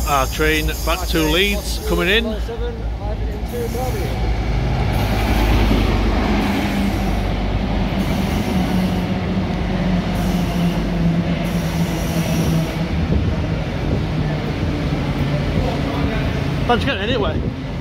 Our train back to Leeds coming in. Managed to get anyway.